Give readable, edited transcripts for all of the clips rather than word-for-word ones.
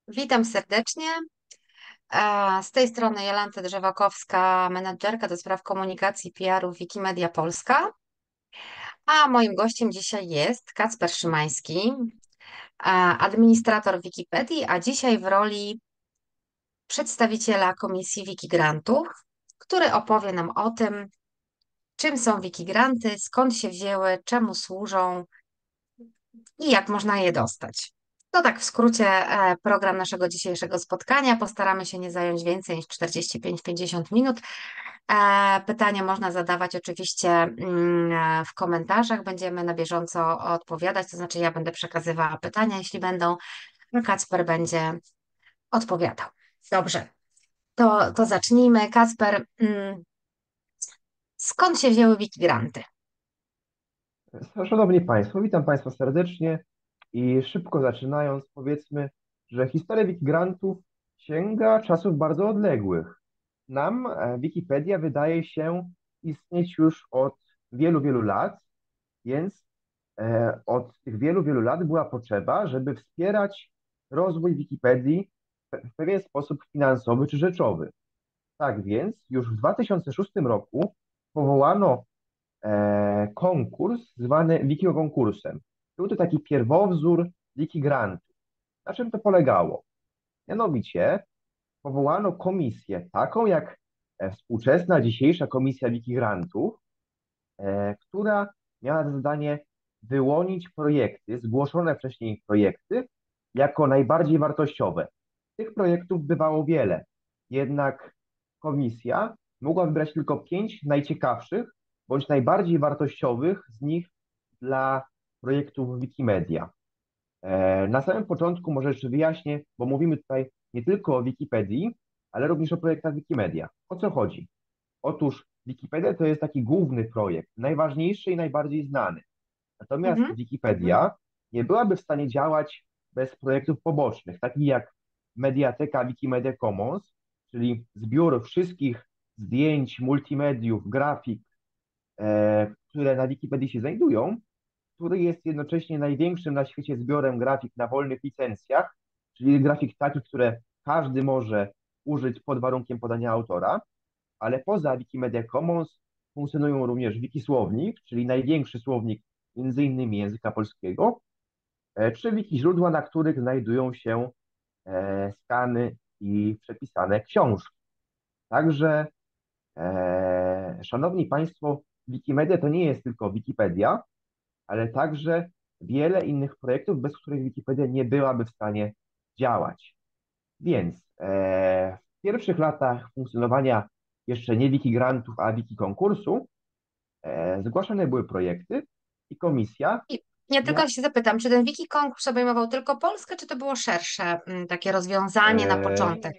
Witam serdecznie. Z tej strony Jolanta Drzewakowska, menedżerka do spraw komunikacji PR-u w Wikimedia Polska. A moim gościem dzisiaj jest Kacper Szymański, administrator Wikipedii, a dzisiaj w roli przedstawiciela Komisji Wikigrantów, który opowie nam o tym, czym są Wikigranty, skąd się wzięły, czemu służą i jak można je dostać. To tak w skrócie program naszego dzisiejszego spotkania. Postaramy się nie zająć więcej niż 45-50 minut. Pytania można zadawać oczywiście w komentarzach. Będziemy na bieżąco odpowiadać, to znaczy ja będę przekazywała pytania, jeśli będą, a Kacper będzie odpowiadał. Dobrze, to zacznijmy. Kacper, skąd się wzięły Wikigranty? Szanowni Państwo, witam Państwa serdecznie i szybko zaczynając, powiedzmy, że historia Wikigrantów sięga czasów bardzo odległych. Nam Wikipedia wydaje się istnieć już od wielu, wielu lat, więc od tych wielu, wielu lat była potrzeba, żeby wspierać rozwój Wikipedii w pewien sposób finansowy czy rzeczowy. Tak więc już w 2006 roku powołano konkurs zwany Wikikonkursem. Był to taki pierwowzór Wikigrantów. Na czym to polegało? Mianowicie powołano komisję, taką jak współczesna, dzisiejsza komisja Wikigrantów, która miała za zadanie wyłonić projekty, zgłoszone wcześniej projekty, jako najbardziej wartościowe. Tych projektów bywało wiele, jednak komisja mogła wybrać tylko 5 najciekawszych bądź najbardziej wartościowych z nich dla projektów Wikimedia. Na samym początku może jeszcze wyjaśnię, bo mówimy tutaj nie tylko o Wikipedii, ale również o projektach Wikimedia. O co chodzi? Otóż Wikipedia to jest taki główny projekt, najważniejszy i najbardziej znany. Natomiast Mhm. Wikipedia nie byłaby w stanie działać bez projektów pobocznych, takich jak Mediateka Wikimedia Commons, czyli zbiór wszystkich zdjęć, multimediów, grafik, które na Wikipedii się znajdują, który jest jednocześnie największym na świecie zbiorem grafik na wolnych licencjach, czyli grafik takich, które każdy może użyć pod warunkiem podania autora, ale poza Wikimedia Commons funkcjonują również Wikisłownik, czyli największy słownik między innymi języka polskiego, czy wiki źródła, na których znajdują się skany i przepisane książki. Także, szanowni Państwo, Wikimedia to nie jest tylko Wikipedia, ale także wiele innych projektów, bez których Wikipedia nie byłaby w stanie działać. Więc w pierwszych latach funkcjonowania jeszcze nie Wikigrantów, a Wikikonkursu zgłaszane były projekty i komisja I ja miała. tylko się zapytam, czy ten wiki konkurs obejmował tylko Polskę, czy to było szersze takie rozwiązanie na e, początek?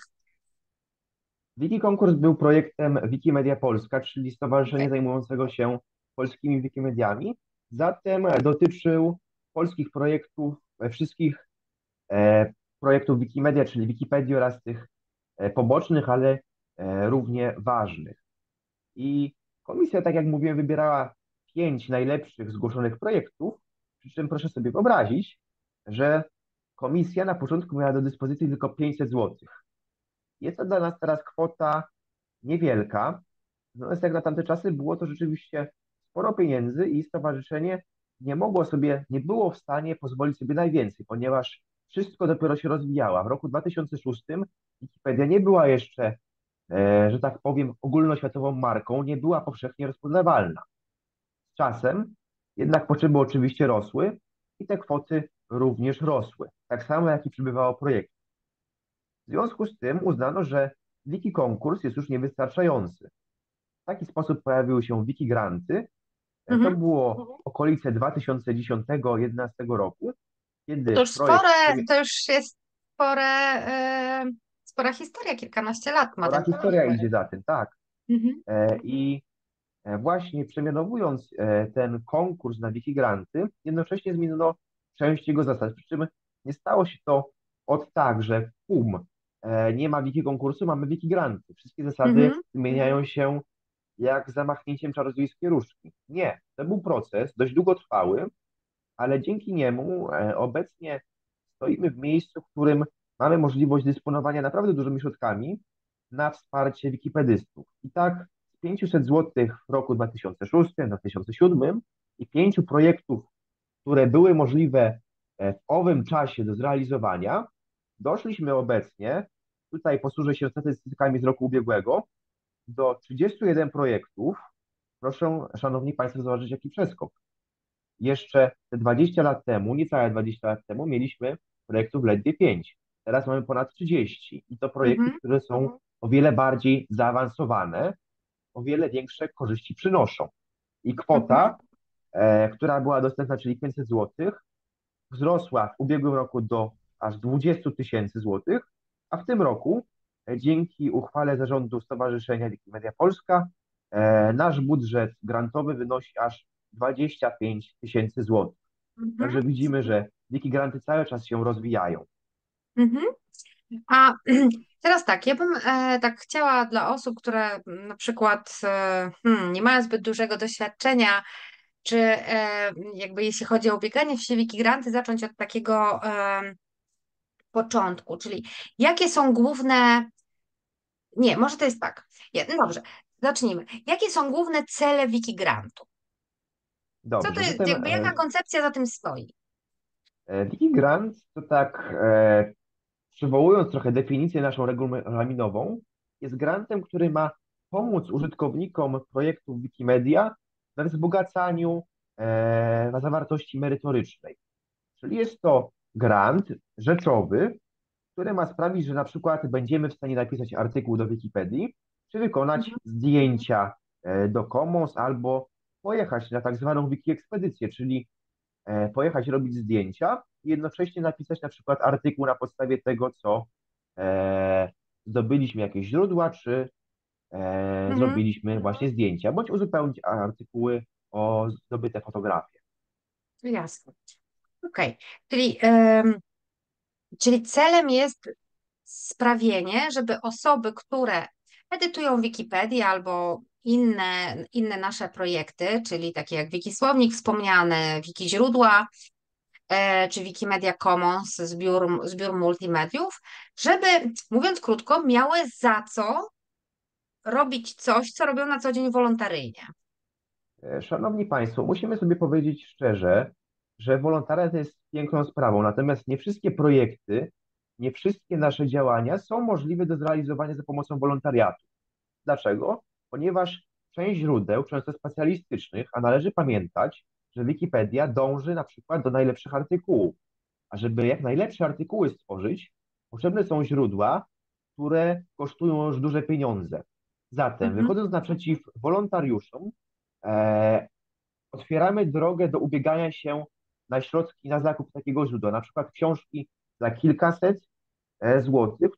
Wikikonkurs był projektem Wikimedia Polska, czyli stowarzyszenia Okej. zajmującego się polskimi Wikimediami. Zatem dotyczył polskich projektów, wszystkich projektów Wikimedia, czyli Wikipedii oraz tych pobocznych, ale równie ważnych. I komisja, tak jak mówiłem, wybierała 5 najlepszych zgłoszonych projektów, przy czym proszę sobie wyobrazić, że komisja na początku miała do dyspozycji tylko 500 złotych. Jest to dla nas teraz kwota niewielka, natomiast jak na tamte czasy było to rzeczywiście sporo pieniędzy i stowarzyszenie nie było w stanie pozwolić sobie najwięcej, ponieważ wszystko dopiero się rozwijało. W roku 2006 Wikipedia nie była jeszcze, że tak powiem, ogólnoświatową marką, nie była powszechnie rozpoznawalna. Z czasem jednak potrzeby oczywiście rosły i te kwoty również rosły, tak samo jak i przybywało projektów. W związku z tym uznano, że wiki konkurs jest już niewystarczający. W taki sposób pojawiły się wikigranty. To Mhm. było okolice 2010-2011 roku, To kiedy już projekt, to już jest spora historia, kilkanaście lat ma spora ten historia projekt. idzie za tym, tak. Mhm. I właśnie przemianowując ten konkurs na wikigranty, jednocześnie zmieniono część jego zasad. Przy czym nie stało się to od tak, że nie ma wiki konkursu, mamy wikigranty. Wszystkie zasady Mhm. zmieniają się jak zamachnięciem czarodziejskiej różdżki. Nie, to był proces dość długotrwały, ale dzięki niemu obecnie stoimy w miejscu, w którym mamy możliwość dysponowania naprawdę dużymi środkami na wsparcie wikipedystów. I tak z 500 zł w roku 2006, 2007 i 5 projektów, które były możliwe w owym czasie do zrealizowania, doszliśmy obecnie, tutaj posłużę się statystykami z roku ubiegłego, do 31 projektów. Proszę, szanowni państwo, zobaczyć, jaki przeskok. Jeszcze te 20 lat temu, niecałe 20 lat temu, mieliśmy projektów ledwie 5. Teraz mamy ponad 30. I to projekty, Mhm, które są o wiele bardziej zaawansowane, o wiele większe korzyści przynoszą. I mhm, kwota, która była dostępna, czyli 500 zł, wzrosła w ubiegłym roku do aż 20 tysięcy złotych, a w tym roku, dzięki uchwale zarządu Stowarzyszenia Wikimedia Polska, nasz budżet grantowy wynosi aż 25 tysięcy złotych. mhm, Także widzimy, że wikigranty cały czas się rozwijają. mhm. A teraz tak, ja bym tak chciała dla osób, które na przykład nie mają zbyt dużego doświadczenia, czy jakby jeśli chodzi o ubieganie się Wikigranty, zacząć od takiego początku, czyli jakie są główne, nie, może to jest tak, no dobrze, zacznijmy. Jakie są główne cele Wikigrantu? Co to Dobrze, jest, zatem jakby jaka koncepcja za tym stoi? wikigrant to tak, przywołując trochę definicję naszą regulaminową, jest grantem, który ma pomóc użytkownikom projektów Wikimedia we wzbogacaniu na zawartości merytorycznej. Czyli jest to grant rzeczowy, który ma sprawić, że na przykład będziemy w stanie napisać artykuł do Wikipedii, czy wykonać Mhm, zdjęcia do Commons, albo pojechać na tak zwaną wiki ekspedycję, czyli pojechać robić zdjęcia i jednocześnie napisać na przykład artykuł na podstawie tego, co zdobyliśmy jakieś źródła, czy mhm, zrobiliśmy właśnie zdjęcia, bądź uzupełnić artykuły o zdobyte fotografie. jasne. Okej, czyli, czyli celem jest sprawienie, żeby osoby, które edytują Wikipedię albo inne nasze projekty, czyli takie jak Wikisłownik wspomniane, Wikiźródła, czy Wikimedia Commons, zbiór multimediów, żeby, mówiąc krótko, miały za co robić coś, co robią na co dzień wolontaryjnie. Szanowni Państwo, musimy sobie powiedzieć szczerze, że wolontariat jest piękną sprawą, natomiast nie wszystkie projekty, nie wszystkie nasze działania są możliwe do zrealizowania za pomocą wolontariatu. Dlaczego? Ponieważ część źródeł, często specjalistycznych, a należy pamiętać, że Wikipedia dąży na przykład do najlepszych artykułów. A żeby jak najlepsze artykuły stworzyć, potrzebne są źródła, które kosztują już duże pieniądze. Zatem, Mhm, wychodząc naprzeciw wolontariuszom, e, otwieramy drogę do ubiegania się na środki na zakup takiego źródła, na przykład książki za kilkaset złotych,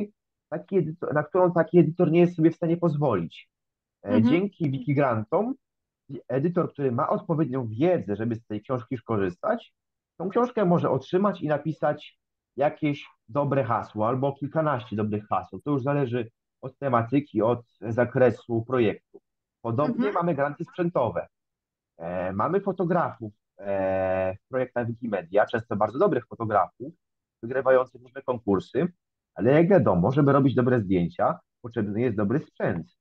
na którą taki edytor nie jest sobie w stanie pozwolić. mhm, Dzięki Wikigrantom edytor, który ma odpowiednią wiedzę, żeby z tej książki skorzystać, tą książkę może otrzymać i napisać jakieś dobre hasło albo kilkanaście dobrych haseł. To już zależy od tematyki, od zakresu projektu. Podobnie mhm, mamy granty sprzętowe. Mamy fotografów w projektach Wikimedia, często bardzo dobrych fotografów, wygrywających różne konkursy, ale jak wiadomo, żeby robić dobre zdjęcia, potrzebny jest dobry sprzęt.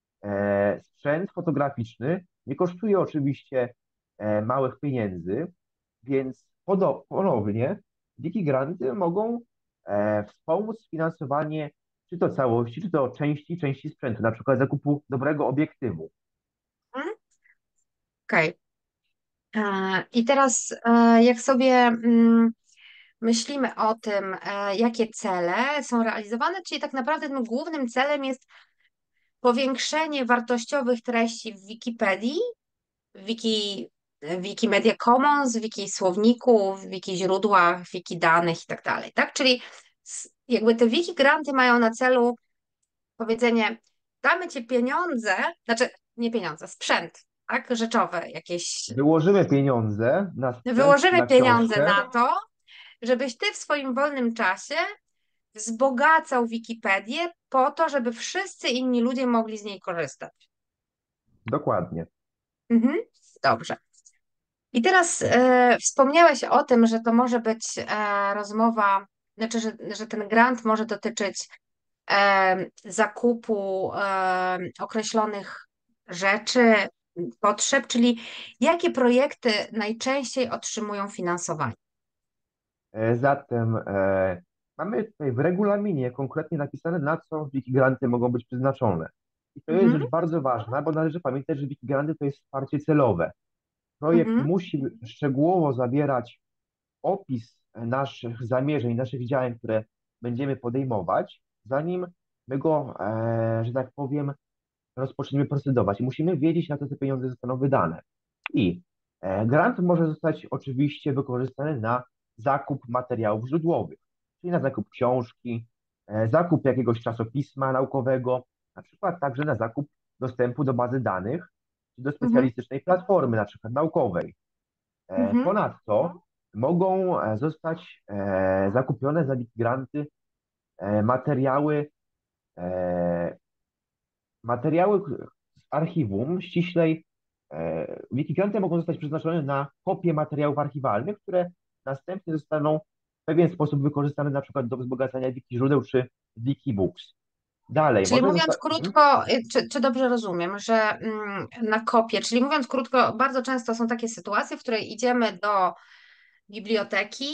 Sprzęt fotograficzny nie kosztuje oczywiście małych pieniędzy, więc ponownie DigiGranty mogą wspomóc finansowanie czy to całości, czy to części sprzętu, na przykład zakupu dobrego obiektywu. mhm. Okej. I teraz, jak sobie myślimy o tym, jakie cele są realizowane, czyli tak naprawdę tym głównym celem jest powiększenie wartościowych treści w Wikipedii, Wiki, Wikimedia Commons, Wiki słowników, Wiki źródłach, Wiki danych i tak dalej, tak? Czyli jakby te Wiki granty mają na celu powiedzenie, damy ci pieniądze, znaczy nie pieniądze, sprzęt, tak? Rzeczowe jakieś. Wyłożymy pieniądze na sprzęt czy Wyłożymy na pieniądze książkę. na to, żebyś ty w swoim wolnym czasie wzbogacał Wikipedię po to, żeby wszyscy inni ludzie mogli z niej korzystać. Dokładnie. Mhm. Dobrze. I teraz wspomniałeś o tym, że to może być rozmowa. znaczy, że ten grant może dotyczyć zakupu określonych rzeczy, potrzeb, czyli jakie projekty najczęściej otrzymują finansowanie? Zatem mamy tutaj w regulaminie konkretnie napisane, na co wikigranty mogą być przeznaczone. I to jest Mhm, rzecz bardzo ważna, bo należy pamiętać, że wikigranty to jest wsparcie celowe. Projekt mhm, musi szczegółowo zawierać opis naszych zamierzeń, naszych działań, które będziemy podejmować, zanim my go, że tak powiem, rozpoczniemy procedować. Musimy wiedzieć, na co te pieniądze zostaną wydane. I grant może zostać oczywiście wykorzystany na zakup materiałów źródłowych, czyli na zakup książki, zakup jakiegoś czasopisma naukowego, na przykład także na zakup dostępu do bazy danych, czy do mhm, specjalistycznej platformy, na przykład naukowej. mhm, Ponadto mogą zostać zakupione za granty materiały, e, materiały z archiwum, ściślej wikigranty mogą zostać przeznaczone na kopie materiałów archiwalnych, które następnie zostaną w pewien sposób wykorzystane na przykład do wzbogacania wiki źródeł czy wikibooks. Dalej, Czyli może mówiąc zostać... krótko, czy dobrze rozumiem, że na kopie, czyli mówiąc krótko, bardzo często są takie sytuacje, w której idziemy do biblioteki,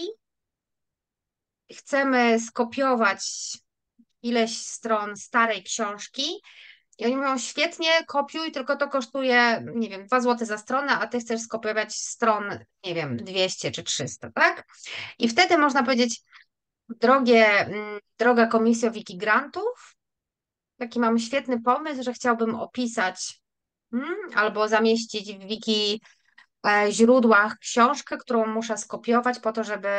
chcemy skopiować ileś stron starej książki i oni mówią, świetnie, kopiuj, tylko to kosztuje, nie wiem, 2 złote za stronę, a ty chcesz skopiować stron, nie wiem, 200 czy 300, tak? I wtedy można powiedzieć, droga Komisjo Wikigrantów, taki mam świetny pomysł, że chciałbym opisać albo zamieścić w wiki źródłach książkę, którą muszę skopiować po to, żeby,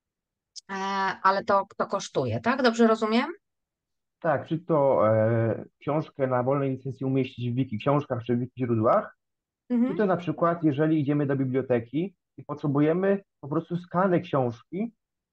ale to kosztuje, tak? Dobrze rozumiem? Tak, czy to książkę na wolnej licencji umieścić w wiki książkach czy w wiki źródłach, czy Mhm, to na przykład, jeżeli idziemy do biblioteki i potrzebujemy po prostu skany książki,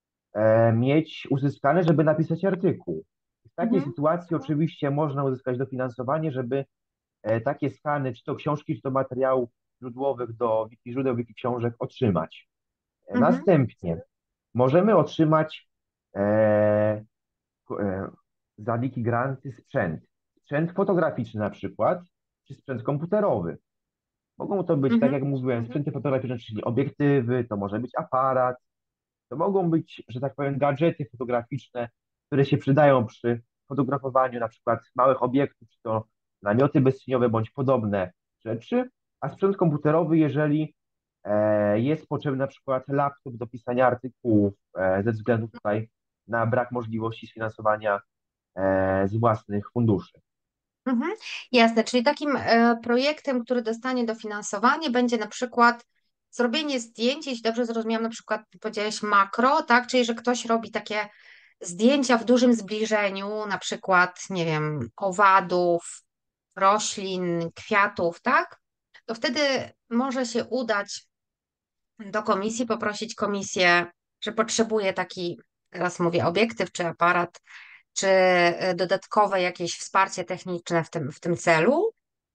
mieć uzyskane, żeby napisać artykuł. W takiej mhm, sytuacji oczywiście można uzyskać dofinansowanie, żeby takie skany, czy to książki, czy to materiałów źródłowych do wiki źródeł, wiki książek otrzymać. mhm, Następnie możemy otrzymać e, e, za wiki granty sprzęt. Sprzęt fotograficzny na przykład, czy sprzęt komputerowy. Mogą to być, tak mhm, jak mówiłem, sprzęty fotograficzne, czyli obiektywy, to może być aparat, to mogą być, że tak powiem, gadżety fotograficzne, które się przydają przy fotografowaniu na przykład małych obiektów, czy to namioty bezcieniowe bądź podobne rzeczy, a sprzęt komputerowy, jeżeli jest potrzebny na przykład laptop do pisania artykułów ze względu tutaj na brak możliwości sfinansowania z własnych funduszy. mhm. Jasne, czyli takim projektem, który dostanie dofinansowanie, będzie na przykład zrobienie zdjęć, jeśli dobrze zrozumiałam, na przykład powiedziałeś makro, tak? Czyli że ktoś robi takie zdjęcia w dużym zbliżeniu, na przykład, nie wiem, owadów, roślin, kwiatów, tak? To wtedy może się udać do komisji, poprosić komisję, że potrzebuje taki, teraz mówię, obiektyw czy aparat, czy dodatkowe jakieś wsparcie techniczne w tym celu.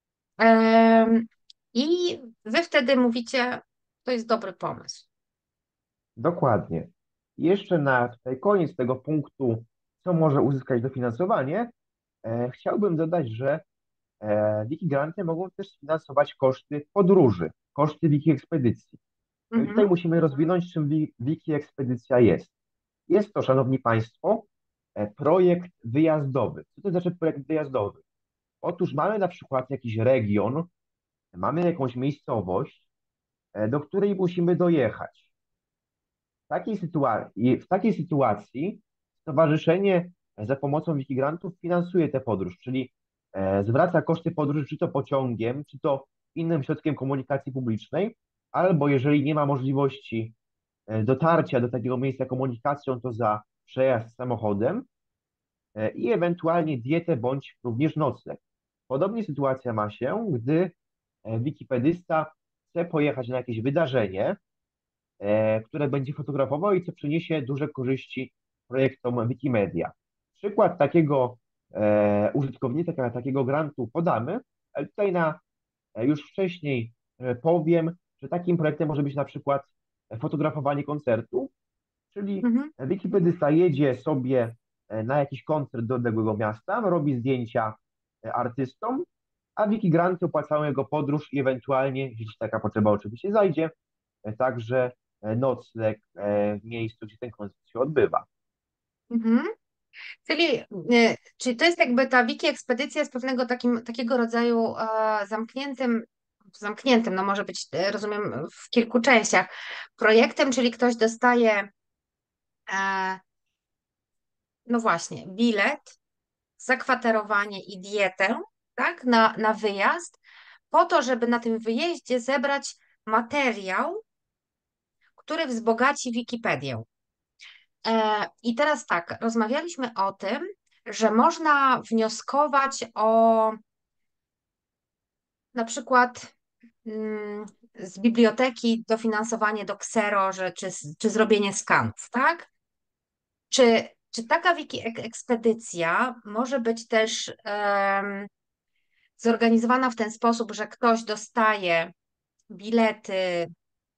Em, I wy wtedy mówicie, to jest dobry pomysł. Dokładnie. Jeszcze na tutaj koniec tego punktu, co może uzyskać dofinansowanie, chciałbym dodać, że wiki-granty mogą też sfinansować koszty podróży, koszty wiki-ekspedycji. No i Mhm, tutaj musimy rozwinąć, czym wiki-ekspedycja jest. Jest to, szanowni państwo, projekt wyjazdowy. Co to znaczy projekt wyjazdowy? Otóż mamy na przykład jakiś region, mamy jakąś miejscowość, do której musimy dojechać. W takiej sytuacji stowarzyszenie za pomocą wikigrantów finansuje tę podróż, czyli zwraca koszty podróży czy to pociągiem, czy to innym środkiem komunikacji publicznej, albo jeżeli nie ma możliwości dotarcia do takiego miejsca komunikacją, to za przejazd samochodem i ewentualnie dietę bądź również nocleg. Podobnie sytuacja ma się, gdy wikipedysta chce pojechać na jakieś wydarzenie, które będzie fotografował i co przyniesie duże korzyści projektom Wikimedia. Przykład takiego użytkownika, takiego grantu podamy, ale tutaj już wcześniej powiem, że takim projektem może być na przykład fotografowanie koncertu, Czyli Mhm. wikipedysta jedzie sobie na jakiś koncert do odległego miasta, robi zdjęcia artystom, a wikigranty opłacają jego podróż i ewentualnie, jeśli taka potrzeba oczywiście zajdzie, także nocleg w miejscu, gdzie ten koncert się odbywa. Mhm. Czyli to jest jakby ta wiki ekspedycja jest pewnego takiego rodzaju zamkniętym, no może być, rozumiem, w kilku częściach, projektem, czyli ktoś dostaje, e, no właśnie, bilet, zakwaterowanie i dietę, tak, na wyjazd, po to, żeby na tym wyjeździe zebrać materiał, który wzbogaci Wikipedię. I teraz tak, rozmawialiśmy o tym, że można wnioskować o na przykład z biblioteki dofinansowanie do ksero, czy zrobienie skanów, tak? Czy taka ekspedycja może być też zorganizowana w ten sposób, że ktoś dostaje bilety,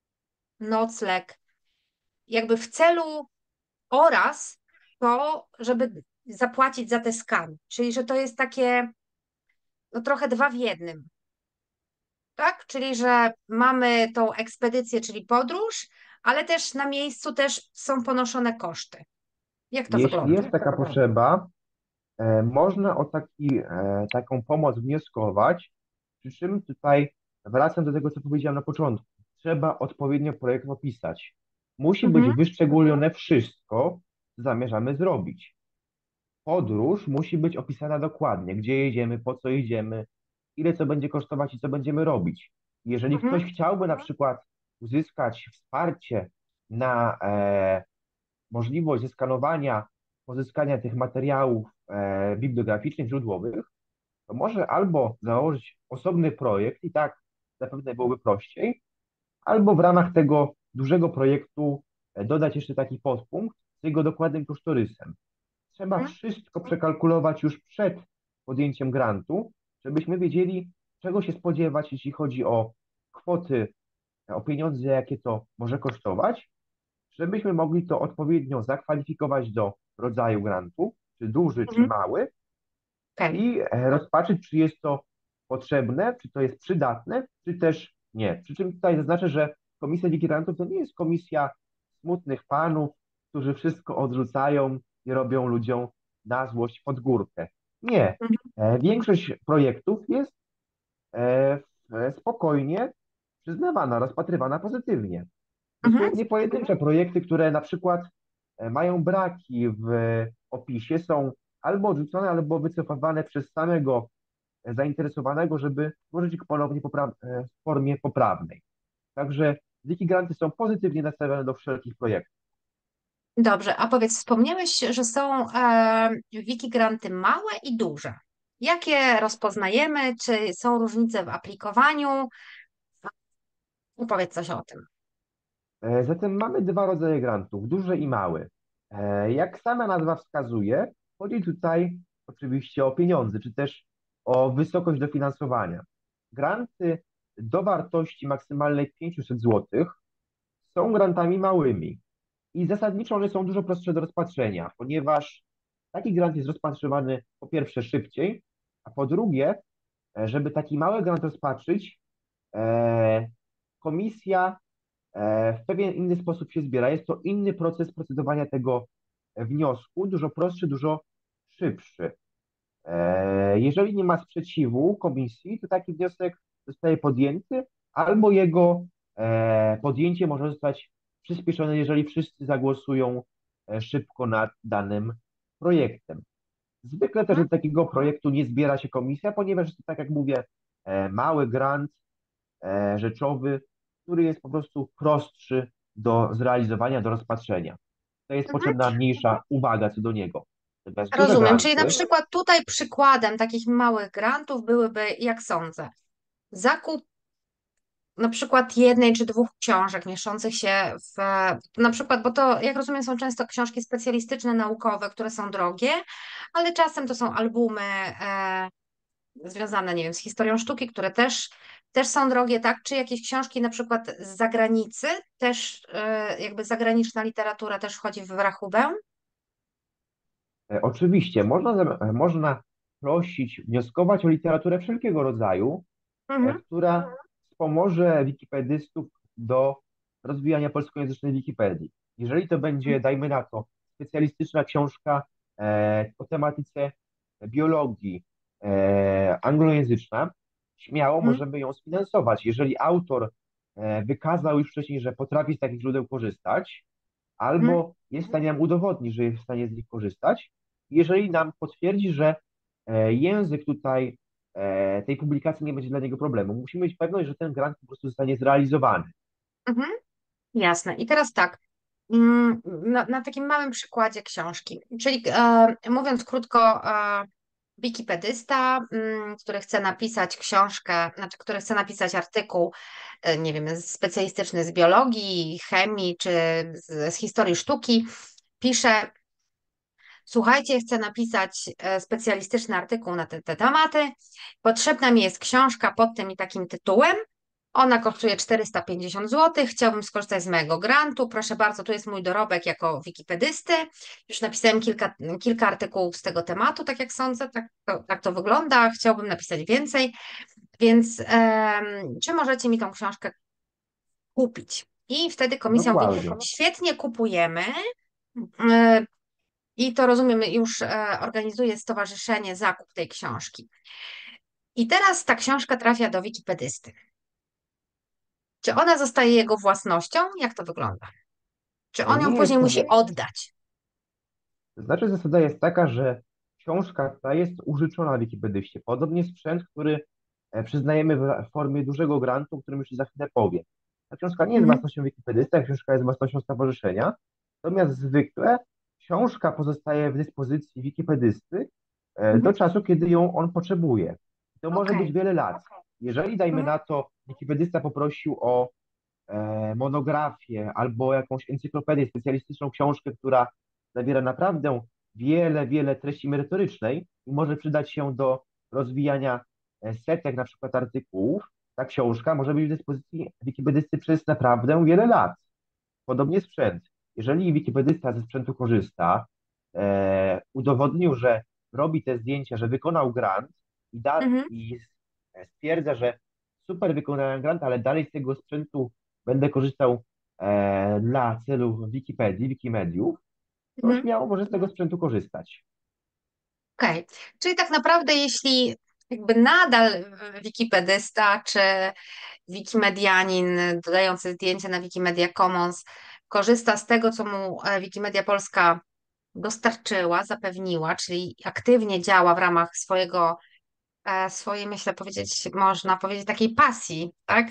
nocleg, jakby w celu oraz to, żeby zapłacić za te skany, czyli że to jest takie no, trochę dwa w jednym, tak? Czyli że mamy tą ekspedycję, czyli podróż, ale też na miejscu też są ponoszone koszty. Jak to Jeśli wygląda? jest taka potrzeba, można o taką pomoc wnioskować, przy czym tutaj wracam do tego, co powiedziałem na początku. Trzeba odpowiednio projekt opisać. Musi być Mhm, wyszczególnione wszystko, co zamierzamy zrobić. Podróż musi być opisana dokładnie, gdzie jedziemy, po co jedziemy, ile co będzie kosztować i co będziemy robić. Jeżeli mhm, ktoś chciałby na przykład uzyskać wsparcie na możliwość zeskanowania, pozyskania tych materiałów bibliograficznych, źródłowych, to może albo założyć osobny projekt i tak zapewne byłoby prościej, albo w ramach tego dużego projektu dodać jeszcze taki podpunkt z jego dokładnym kosztorysem. Trzeba mhm, wszystko przekalkulować już przed podjęciem grantu, żebyśmy wiedzieli, czego się spodziewać, jeśli chodzi o kwoty, o pieniądze, jakie to może kosztować, żebyśmy mogli to odpowiednio zakwalifikować do rodzaju grantu, czy duży, czy mhm. mały, Okej. i rozpatrzeć, czy jest to potrzebne, czy to jest przydatne, czy też nie. Przy czym tutaj zaznaczę, że Komisja Wigilantów to nie jest komisja smutnych panów, którzy wszystko odrzucają i robią ludziom na złość pod górkę. Nie. Mhm, Większość projektów jest spokojnie przyznawana, rozpatrywana pozytywnie. To mhm, są niepojedyncze projekty, które na przykład mają braki w opisie, są albo odrzucone, albo wycofywane przez samego zainteresowanego, żeby złożyć ich ponownie w formie poprawnej. Także Wikigranty są pozytywnie nastawione do wszelkich projektów. dobrze, a powiedz, wspomniałeś, że są wikigranty małe i duże. Jakie rozpoznajemy? Czy są różnice w aplikowaniu? Opowiedz coś o tym. Zatem mamy dwa rodzaje grantów, duży i mały. Jak sama nazwa wskazuje, chodzi tutaj oczywiście o pieniądze, czy też o wysokość dofinansowania. Granty do wartości maksymalnej 500 zł są grantami małymi i zasadniczo one są dużo prostsze do rozpatrzenia, ponieważ taki grant jest rozpatrywany po pierwsze szybciej, a po drugie, żeby taki mały grant rozpatrzyć, e, komisja w pewien inny sposób się zbiera. Jest to inny proces procedowania tego wniosku, dużo prostszy, dużo szybszy. Jeżeli nie ma sprzeciwu komisji, to taki wniosek zostaje podjęty, albo jego podjęcie może zostać przyspieszone, jeżeli wszyscy zagłosują szybko nad danym projektem. Zwykle też Mhm, do takiego projektu nie zbiera się komisja, ponieważ jest to, tak jak mówię, mały grant rzeczowy, który jest po prostu prostszy do zrealizowania, do rozpatrzenia. To jest mhm. potrzebna mniejsza uwaga co do niego. Natomiast duże Rozumiem, czyli na granty, przykład tutaj przykładem takich małych grantów byłyby, jak sądzę, zakup na przykład jednej czy dwóch książek mieszczących się na przykład, bo to, jak rozumiem, są często książki specjalistyczne, naukowe, które są drogie, ale czasem to są albumy związane, nie wiem, z historią sztuki, które też też są drogie, tak? Czy jakieś książki na przykład z zagranicy, też jakby zagraniczna literatura też wchodzi w rachubę? Oczywiście, można prosić, wnioskować o literaturę wszelkiego rodzaju, Mhm, która wspomoże wikipedystów do rozwijania polskojęzycznej Wikipedii. Jeżeli to będzie, dajmy na to, specjalistyczna książka o tematyce biologii anglojęzyczna, śmiało mhm, możemy ją sfinansować. Jeżeli autor wykazał już wcześniej, że potrafi z takich źródeł korzystać, mhm, albo jest w stanie nam udowodnić, że jest w stanie z nich korzystać, jeżeli nam potwierdzi, że język tutaj tej publikacji nie będzie dla niego problemu. Musimy mieć pewność, że ten grant po prostu zostanie zrealizowany. mhm. Jasne. I teraz tak, na takim małym przykładzie książki, czyli mówiąc krótko, wikipedysta, który chce napisać książkę, znaczy, który chce napisać artykuł, nie wiem, specjalistyczny z biologii, chemii czy z historii sztuki, pisze: słuchajcie, chcę napisać specjalistyczny artykuł na te tematy. Potrzebna mi jest książka pod tym i takim tytułem. Ona kosztuje 450 zł. Chciałbym skorzystać z mojego grantu. Proszę bardzo, tu jest mój dorobek jako wikipedysty. Już napisałem kilka artykułów z tego tematu, tak jak sądzę, tak to wygląda. Chciałbym napisać więcej, więc czy możecie mi tą książkę kupić? I wtedy komisja mówi: Dokładnie. świetnie, kupujemy. E, I to rozumiem, już organizuje stowarzyszenie zakup tej książki. I teraz ta książka trafia do wikipedysty. Czy ona zostaje jego własnością? Jak to wygląda? Czy on ją Nie później jest to, musi oddać? to znaczy zasada jest taka, że książka ta jest użyczona wikipedyście. Podobnie sprzęt, który przyznajemy w formie dużego grantu, o którym już za chwilę powiem. Ta książka nie jest Mhm, własnością wikipedysty, ta książka jest własnością stowarzyszenia, natomiast zwykle książka pozostaje w dyspozycji wikipedysty mhm, do czasu, kiedy ją on potrzebuje. To może być okej. wiele lat. Jeżeli, dajmy Mhm, na to, wikipedysta poprosił o monografię albo jakąś encyklopedię specjalistyczną, książkę, która zawiera naprawdę wiele, wiele treści merytorycznej i może przydać się do rozwijania setek na przykład artykułów, ta książka może być w dyspozycji wikipedysty przez naprawdę wiele lat. Podobnie sprzęt. Jeżeli wikipedysta ze sprzętu korzysta, udowodnił, że robi te zdjęcia, że wykonał grant mhm, i stwierdza, że super wykonałem grant, ale dalej z tego sprzętu będę korzystał dla celów Wikipedii, Wikimediów, to mhm, śmiało może z tego sprzętu korzystać. okej. Czyli tak naprawdę, jeśli jakby nadal wikipedysta czy wikimedianin dodający zdjęcie na Wikimedia Commons korzysta z tego, co mu Wikimedia Polska dostarczyła, zapewniła, czyli aktywnie działa w ramach swojej, myślę, można powiedzieć, takiej pasji, tak?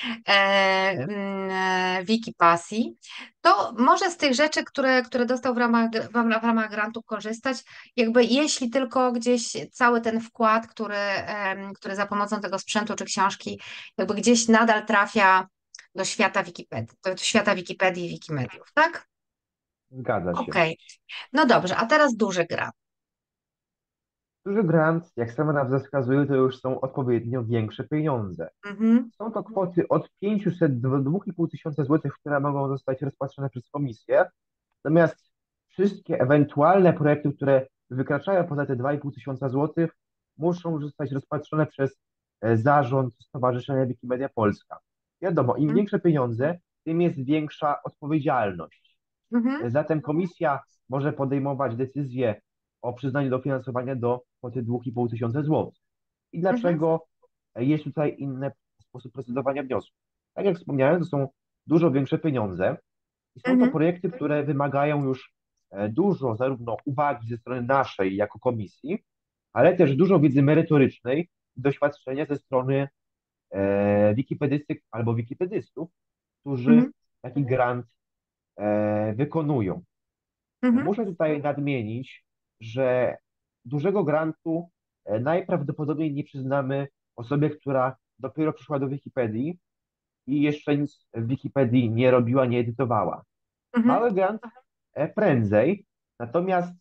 Wiki pasji, to może z tych rzeczy, które dostał w ramach grantu korzystać, jakby jeśli tylko gdzieś cały ten wkład, który za pomocą tego sprzętu czy książki, jakby gdzieś nadal trafia do świata Wikipedii i Wikimediów, tak? Zgadza się. Okej. No dobrze, a teraz duży grant. Duży grant, jak sama nazwa wskazuje, to już są odpowiednio większe pieniądze. Mhm, Są to kwoty od 500 do 2,5 tysiąca złotych, które mogą zostać rozpatrzone przez komisję. Natomiast wszystkie ewentualne projekty, które wykraczają poza te 2,5 tysiąca złotych, muszą zostać rozpatrzone przez zarząd Stowarzyszenia Wikimedia Polska. Wiadomo, im mhm, większe pieniądze, tym jest większa odpowiedzialność. mhm, Zatem komisja może podejmować decyzję o przyznaniu dofinansowania do kwoty 2,5 tysiąca złotych. I mhm, dlaczego jest tutaj inny sposób procedowania wniosku? Tak jak wspomniałem, to są dużo większe pieniądze i są to mhm, projekty, które wymagają już dużo zarówno uwagi ze strony naszej jako komisji, ale też dużo wiedzy merytorycznej i doświadczenia ze strony wikipedystek albo wikipedystów, którzy mhm, taki grant wykonują. mhm, Muszę tutaj nadmienić, że dużego grantu najprawdopodobniej nie przyznamy osobie, która dopiero przyszła do Wikipedii i jeszcze nic w Wikipedii nie robiła, nie edytowała. mhm, Mały grant prędzej, natomiast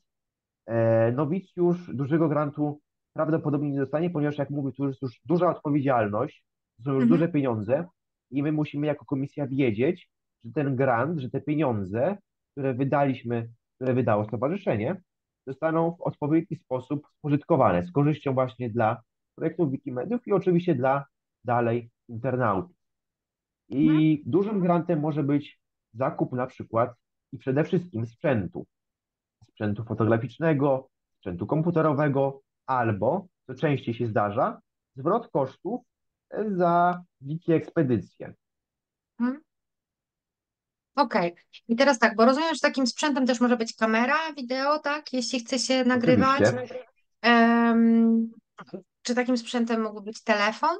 nowicjusz dużego grantu prawdopodobnie nie dostanie, ponieważ jak mówię, tu jest już duża odpowiedzialność. To są już Mhm. duże pieniądze i my musimy jako komisja wiedzieć, że ten grant, że te pieniądze, które wydaliśmy, które wydało stowarzyszenie, zostaną w odpowiedni sposób spożytkowane z korzyścią właśnie dla projektów Wikimediów i oczywiście dla dalej internautów. Mhm. I dużym grantem może być zakup na przykład i przede wszystkim sprzętu fotograficznego, sprzętu komputerowego, albo, co częściej się zdarza, zwrot kosztów za wiki ekspedycje. Mhm. Okej. I teraz tak, bo rozumiem, że takim sprzętem też może być kamera wideo, tak? Jeśli chce się nagrywać. Oczywiście, Em, czy takim sprzętem mógłby być telefon?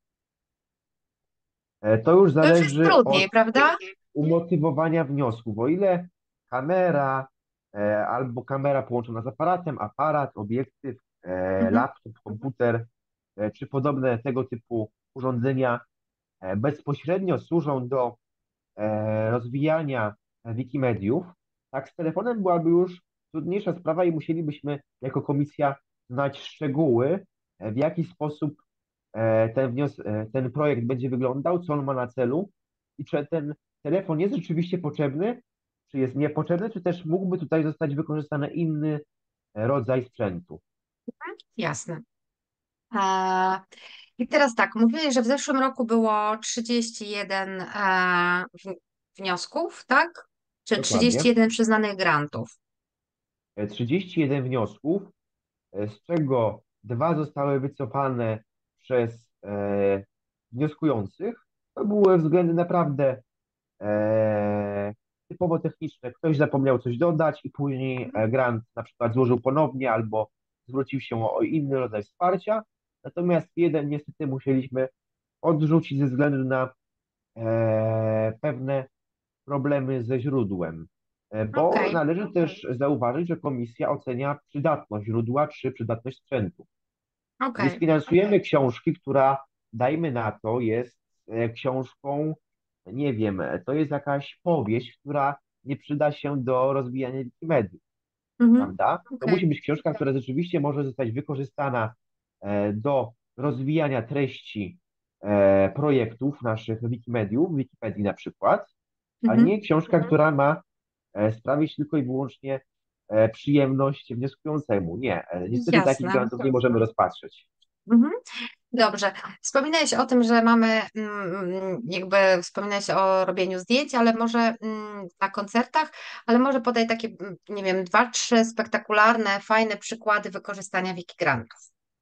to już To już jest zależy trudniej, od prawda? umotywowania wniosków. O ile kamera albo kamera połączona z aparatem, aparat, obiektyw, Mhm. laptop, komputer czy podobne tego typu urządzenia bezpośrednio służą do rozwijania Wikimediów, tak z telefonem byłaby już trudniejsza sprawa i musielibyśmy jako komisja znać szczegóły, w jaki sposób ten projekt będzie wyglądał, co on ma na celu i czy ten telefon jest rzeczywiście potrzebny, czy jest niepotrzebny, czy też mógłby tutaj zostać wykorzystany inny rodzaj sprzętu. Jasne. E, I teraz tak, mówiłeś, że w zeszłym roku było 31 wniosków, tak? Czy Dokładnie. 31 przyznanych grantów? 31 wniosków, z czego dwa zostały wycofane przez wnioskujących. To były względy naprawdę typowo techniczne. Ktoś zapomniał coś dodać i później grant na przykład złożył ponownie albo zwrócił się o inny rodzaj wsparcia. Natomiast jeden niestety musieliśmy odrzucić ze względu na pewne problemy ze źródłem. Bo Okej, należy też zauważyć, że komisja ocenia przydatność źródła czy przydatność sprzętu. Nie okej. sfinansujemy książki, która, dajmy na to, jest książką, nie wiem, to jest jakaś powieść, która nie przyda się do rozwijania Wikimedii, Mhm. prawda? To Okej. musi być książka, która rzeczywiście może zostać wykorzystana do rozwijania treści projektów naszych Wikimediów, Wikipedii na przykład, a Mhm. nie książka, która ma sprawić tylko i wyłącznie przyjemność wnioskującemu. Nie, niestety takich Jasne. grantów nie możemy rozpatrzeć. Mhm. Dobrze. Wspominałeś o tym, że mamy, jakby wspominałeś o robieniu zdjęć, ale może na koncertach, ale może podaj takie, nie wiem, dwa, trzy spektakularne, fajne przykłady wykorzystania Wikigrantów.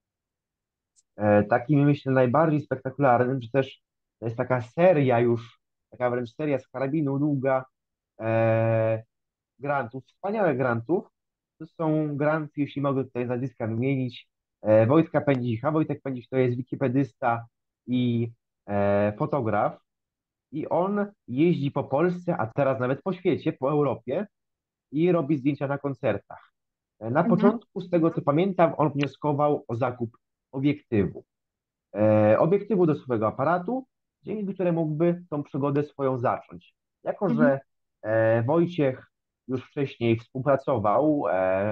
Takim myślę najbardziej spektakularnym, czy też to jest taka seria już, taka wręcz seria z karabinu długa e, grantów, wspaniałych grantów. To są granty, jeśli mogę tutaj z nazwiska wymienić, Wojtka Pędzicha. Wojtek Pędzich to jest wikipedysta i fotograf i on jeździ po Polsce, a teraz nawet po świecie, po Europie i robi zdjęcia na koncertach. Na Mhm. początku, z tego co pamiętam, on wnioskował o zakup obiektywu. Obiektywu do swojego aparatu, dzięki któremu mógłby tą przygodę swoją zacząć. Jako, Mhm. że Wojciech już wcześniej współpracował,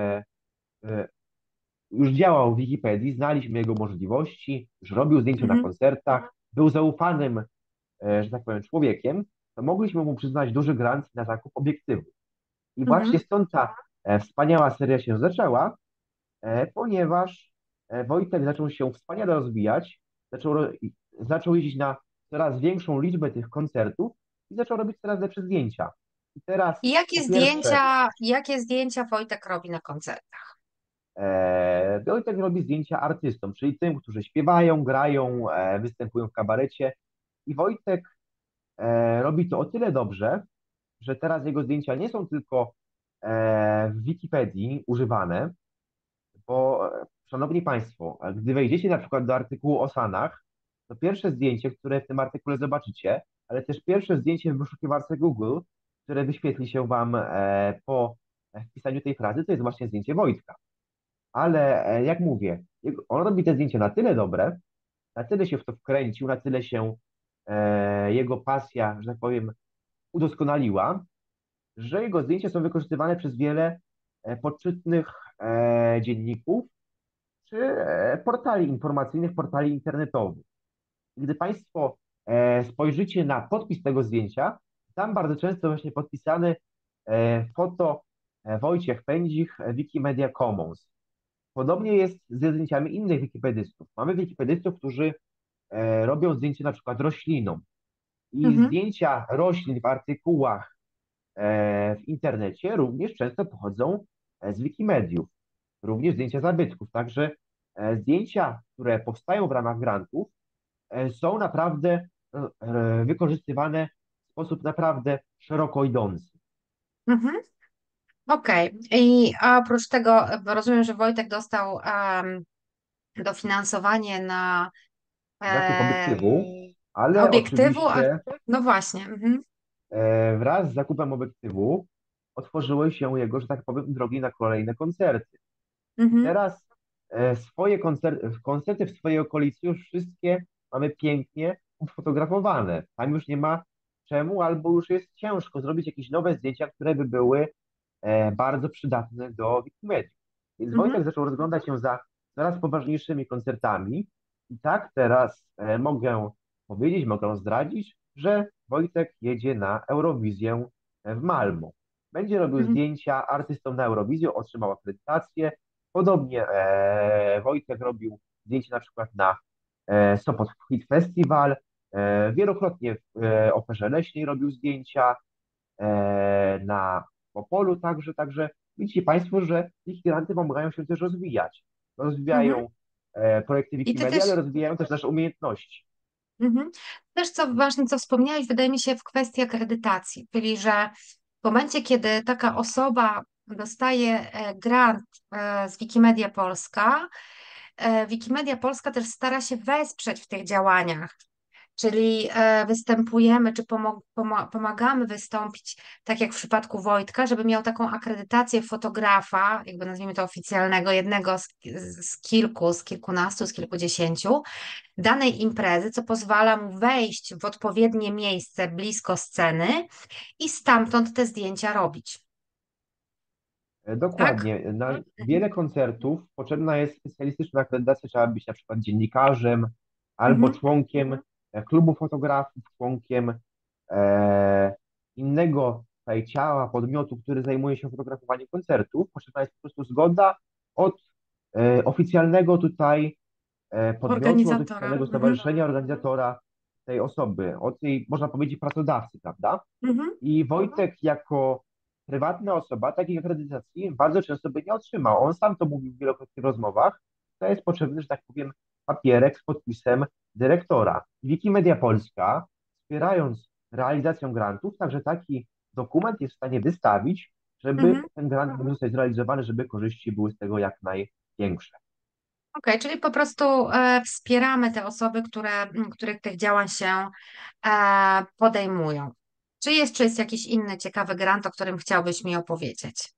już działał w Wikipedii, znaliśmy jego możliwości, już robił zdjęcia na Mhm. koncertach, był zaufanym, że tak powiem, człowiekiem, to mogliśmy mu przyznać duży grant na zakup obiektywu. I właśnie Mhm. stąd ta wspaniała seria się zaczęła, ponieważ Wojtek zaczął się wspaniale rozwijać, zaczął jeździć na coraz większą liczbę tych koncertów i zaczął robić coraz lepsze zdjęcia. I teraz I po pierwsze, jakie zdjęcia Wojtek robi na koncertach? Wojtek robi zdjęcia artystom, czyli tym, którzy śpiewają, grają, występują w kabarecie. I Wojtek robi to o tyle dobrze, że teraz jego zdjęcia nie są tylko w Wikipedii używane, bo szanowni Państwo, gdy wejdziecie na przykład do artykułu o Sanach, to pierwsze zdjęcie, które w tym artykule zobaczycie, ale też pierwsze zdjęcie w wyszukiwarce Google, które wyświetli się Wam po wpisaniu tej frazy, to jest właśnie zdjęcie Wojtka. Ale jak mówię, on robi te zdjęcia na tyle dobre, na tyle się w to wkręcił, na tyle się jego pasja, że tak powiem, udoskonaliła, że jego zdjęcia są wykorzystywane przez wiele poczytnych dzienników czy portali informacyjnych, portali internetowych. Gdy Państwo spojrzycie na podpis tego zdjęcia, tam bardzo często właśnie podpisany foto Wojciech Pędzik, Wikimedia Commons. Podobnie jest ze zdjęciami innych wikipedystów. Mamy wikipedystów, którzy robią zdjęcie na przykład roślinom i Mhm. zdjęcia roślin w artykułach w internecie również często pochodzą z Wikimediów, również zdjęcia zabytków. Także zdjęcia, które powstają w ramach grantów, są naprawdę wykorzystywane w sposób naprawdę szeroko idący. Mhm. Okej. I oprócz tego rozumiem, że Wojtek dostał dofinansowanie na Zakup em, obiektywu, ale obiektywu, a oczywiście no właśnie. Mhm. wraz z zakupem obiektywu otworzyły się jego, że tak powiem, drogi na kolejne koncerty. I Mhm. teraz swoje koncerty w swojej okolicy już wszystkie mamy pięknie ufotografowane. Tam już nie ma czemu, albo już jest ciężko zrobić jakieś nowe zdjęcia, które by były bardzo przydatne do Wikimedii. Więc Mhm. Wojtek zaczął rozglądać się za coraz poważniejszymi koncertami i tak teraz mogę powiedzieć, mogę zdradzić, że Wojtek jedzie na Eurowizję w Malmö. Będzie robił Mhm. zdjęcia artystom na Eurowizję, otrzymał akredytację. Podobnie Wojtek robił zdjęcia na przykład na Sopot Hit Festival, wielokrotnie w Operze Leśnej robił zdjęcia, na Opolu także widzicie Państwo, że ich granty pomagają się też rozwijać. Mhm. Rozwijają projekty I ty Wikimedia, ale też. rozwijają też nasze umiejętności. Mhm. Też co ważne, co wspomniałeś, wydaje mi się w kwestii akredytacji, czyli że w momencie, kiedy taka osoba dostaje grant z Wikimedia Polska, Wikimedia Polska też stara się wesprzeć w tych działaniach. Czyli występujemy, czy pomagamy wystąpić, tak jak w przypadku Wojtka, żeby miał taką akredytację fotografa, jakby nazwijmy to oficjalnego, jednego z kilku, z kilkunastu, z kilkudziesięciu, danej imprezy, co pozwala mu wejść w odpowiednie miejsce blisko sceny i stamtąd te zdjęcia robić. Tak? Dokładnie. Na Mhm. wiele koncertów potrzebna jest specjalistyczna akredytacja. Trzeba być na przykład dziennikarzem albo Mhm. członkiem klubu fotografów, członkiem e, innego tutaj ciała, podmiotu, który zajmuje się fotografowaniem koncertów. Potrzebna jest po prostu zgoda od oficjalnego tutaj podmiotu, od Organizatora. oficjalnego Mhm. stowarzyszenia, organizatora tej osoby, od tej, można powiedzieć, pracodawcy, prawda? Mhm. I Wojtek jako prywatna osoba takiej akredytacji bardzo często by nie otrzymał. On sam to mówił wielokrotnie w rozmowach. To jest potrzebny, że tak powiem, papierek z podpisem dyrektora. Wikimedia Polska, wspierając realizację grantów, także taki dokument jest w stanie wystawić, żeby Mhm. ten grant mógł zostać zrealizowany, żeby korzyści były z tego jak największe. Okej, czyli po prostu wspieramy te osoby, których tych działań się podejmują. Czy jeszcze jest jakiś inny ciekawy grant, o którym chciałbyś mi opowiedzieć?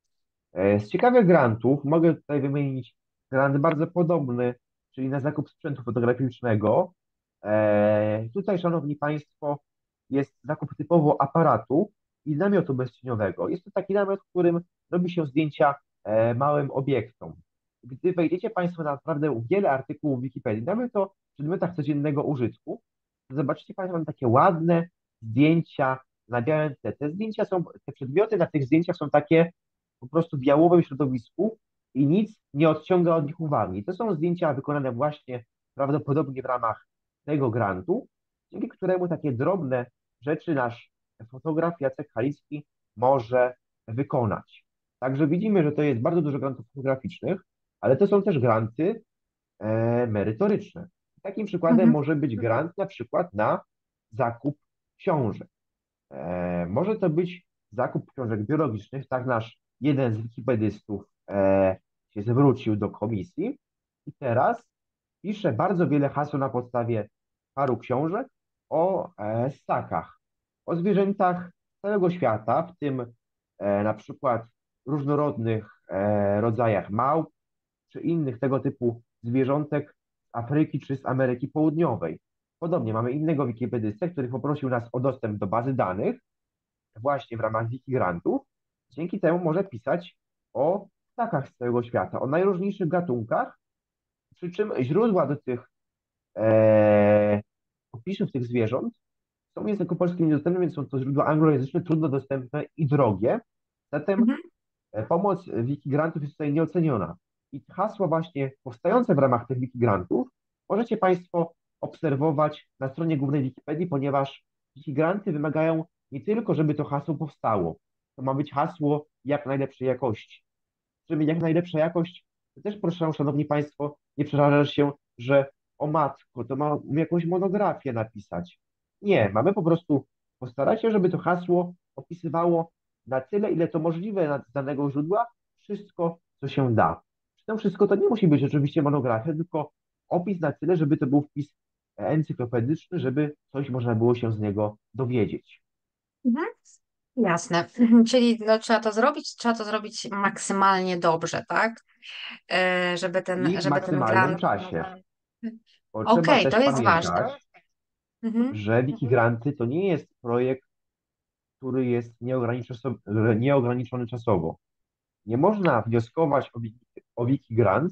Z ciekawych grantów mogę tutaj wymienić grant bardzo podobny, czyli na zakup sprzętu fotograficznego. Tutaj, Szanowni Państwo, jest zakup typowo aparatu i namiotu bezcieniowego. Jest to taki namiot, w którym robi się zdjęcia małym obiektom. Gdy wejdziecie Państwo na naprawdę wiele artykułów w Wikipedii, nawet o przedmiotach codziennego użytku, to zobaczycie Państwo tam takie ładne zdjęcia na białym tle. Te przedmioty na tych zdjęciach są takie po prostu w jałowym środowisku i nic nie odciąga od nich uwagi. To są zdjęcia wykonane właśnie prawdopodobnie w ramach tego grantu, dzięki któremu takie drobne rzeczy nasz fotograf Jacek Halicki może wykonać. Także widzimy, że to jest bardzo dużo grantów fotograficznych, ale to są też granty merytoryczne. Takim przykładem Mhm. może być grant na przykład na zakup książek. Może to być zakup książek biologicznych. Tak nasz jeden z wikipedystów się zwrócił do komisji i teraz pisze bardzo wiele haseł na podstawie paru książek o ssakach, o zwierzętach z całego świata, w tym na przykład różnorodnych rodzajach małp czy innych tego typu zwierzątek z Afryki czy z Ameryki Południowej. Podobnie mamy innego wikipedystę, który poprosił nas o dostęp do bazy danych właśnie w ramach Wikigrantów. Dzięki temu może pisać o ptakach z całego świata, o najróżniejszych gatunkach, przy czym źródła do tych e, opisów tych zwierząt są w języku polskim niedostępne, więc są to źródła anglojęzyczne, trudno dostępne i drogie. Zatem Mhm. pomoc wikigrantów jest tutaj nieoceniona. I hasła właśnie powstające w ramach tych wikigrantów możecie Państwo obserwować na stronie głównej Wikipedii, ponieważ wikigranty wymagają nie tylko, żeby to hasło powstało. To ma być hasło jak najlepszej jakości. Żeby jak najlepsza jakość, to też proszę, Szanowni Państwo, nie przerażać się, że o matko, to ma jakąś monografię napisać. Nie, mamy po prostu postarać się, żeby to hasło opisywało na tyle, ile to możliwe z danego źródła, wszystko, co się da. Przy tym wszystko to nie musi być oczywiście monografia, tylko opis na tyle, żeby to był wpis encyklopedyczny, żeby coś można było się z niego dowiedzieć. Mhm. Jasne. Czyli no, trzeba to zrobić maksymalnie dobrze, tak? I w Żeby ten maksymalnym grant. czasie, bo trzeba Okej, to też jest ważne. pamiętać, Mhm. że Wikigranty to nie jest projekt, który jest nieograniczony czasowo. Nie można wnioskować o Wikigrant,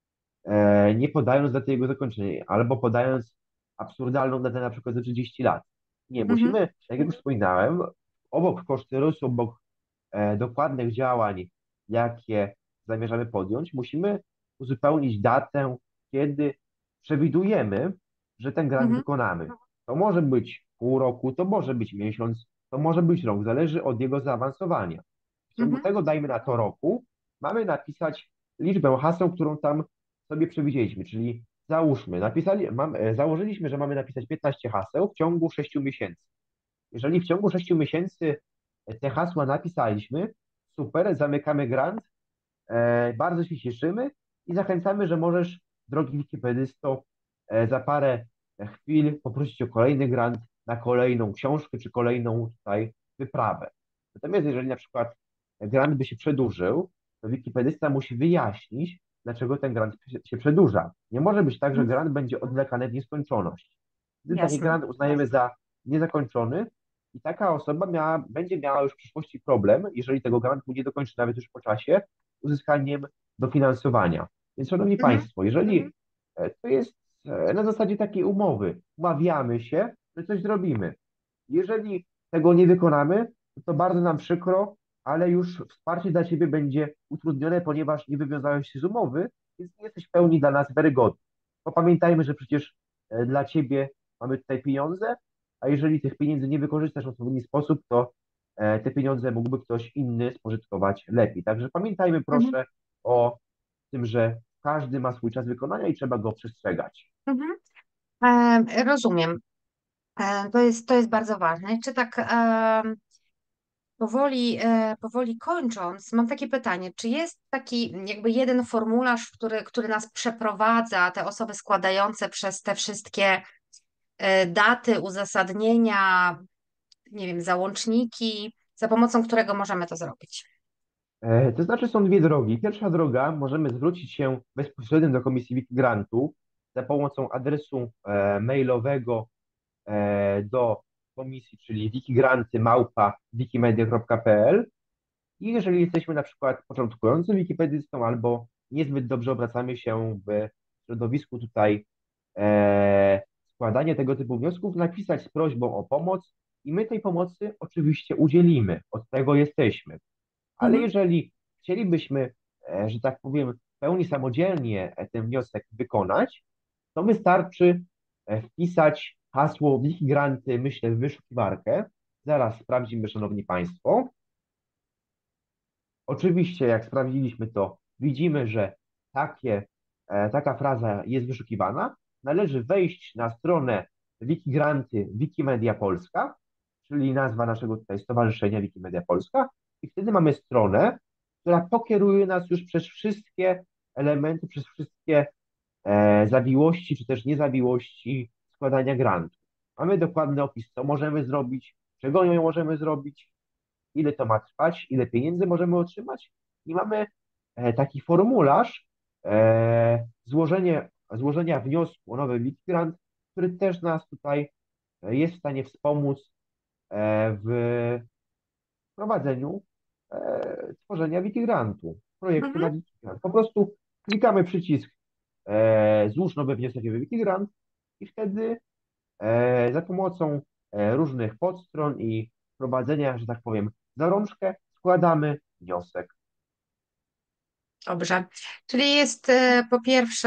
nie podając daty jego zakończenia, albo podając absurdalną datę na przykład za 30 lat. Nie, Mhm. musimy, tak jak już wspominałem, obok kosztorysu, obok dokładnych działań, jakie zamierzamy podjąć, musimy uzupełnić datę, kiedy przewidujemy, że ten grant Mhm. wykonamy. To może być pół roku, to może być miesiąc, to może być rok, zależy od jego zaawansowania. W ciągu Mhm. tego, dajmy na to roku, mamy napisać liczbę haseł, którą tam sobie przewidzieliśmy, czyli załóżmy, założyliśmy, że mamy napisać 15 haseł w ciągu 6 miesięcy. Jeżeli w ciągu 6 miesięcy te hasła napisaliśmy, super, zamykamy grant, bardzo się cieszymy i zachęcamy, że możesz, drogi wikipedysto, za parę chwil poprosić o kolejny grant na kolejną książkę czy kolejną tutaj wyprawę. Natomiast jeżeli na przykład grant by się przedłużył, to wikipedysta musi wyjaśnić, dlaczego ten grant się przedłuża. Nie może być tak, że Mhm. grant będzie odwlekany w nieskończoność. Gdy taki Jasne. grant uznajemy za niezakończony, i taka osoba będzie miała już w przyszłości problem, jeżeli tego grantu nie dokończy nawet już po czasie, uzyskaniem dofinansowania. Więc, Szanowni Mhm. Państwo, jeżeli to jest na zasadzie takiej umowy, umawiamy się, że coś zrobimy. Jeżeli tego nie wykonamy, to bardzo nam przykro, ale już wsparcie dla Ciebie będzie utrudnione, ponieważ nie wywiązałeś się z umowy, więc nie jesteś w pełni dla nas wiarygodny. Bo pamiętajmy, że przecież dla Ciebie mamy tutaj pieniądze, a jeżeli tych pieniędzy nie wykorzystasz w odpowiedni sposób, to te pieniądze mógłby ktoś inny spożytkować lepiej. Także pamiętajmy Mhm. proszę o tym, że każdy ma swój czas wykonania i trzeba go przestrzegać. Mhm. Rozumiem. To jest bardzo ważne. Czy tak powoli kończąc, mam takie pytanie, czy jest taki jakby jeden formularz, który nas przeprowadza, te osoby składające przez te wszystkie daty, uzasadnienia, nie wiem, załączniki, za pomocą którego możemy to zrobić? To znaczy są dwie drogi. Pierwsza droga, możemy zwrócić się bezpośrednio do Komisji Wikigrantu za pomocą adresu mailowego do komisji, czyli wikigranty@wikimedia.pl. I jeżeli jesteśmy na przykład początkującym wikipedystą albo niezbyt dobrze obracamy się w środowisku tutaj składania tego typu wniosków, napisać z prośbą o pomoc i my tej pomocy oczywiście udzielimy. Od tego jesteśmy. Ale Mhm. jeżeli chcielibyśmy, że tak powiem, w pełni samodzielnie ten wniosek wykonać, to wystarczy wpisać hasło Wikigranty, myślę, w wyszukiwarkę. Zaraz sprawdzimy, Szanowni Państwo. Oczywiście, jak sprawdziliśmy to, widzimy, że taka fraza jest wyszukiwana. Należy wejść na stronę Wikigranty Wikimedia Polska, czyli nazwa naszego tutaj stowarzyszenia Wikimedia Polska, i wtedy mamy stronę, która pokieruje nas już przez wszystkie elementy, przez wszystkie zawiłości, czy też niezawiłości składania grantu. Mamy dokładny opis, co możemy zrobić, czego nie możemy zrobić, ile to ma trwać, ile pieniędzy możemy otrzymać i mamy taki formularz złożenia wniosku o nowy WIT-grant, który też nas tutaj jest w stanie wspomóc w prowadzeniu tworzenia WIT-grantu, projektu Mhm. na WIT-grant. Po prostu klikamy przycisk złóż nowy wniosek o WIT-grant i wtedy za pomocą różnych podstron i prowadzenia, że tak powiem, za rączkę składamy wniosek. Dobrze. Czyli jest po pierwsze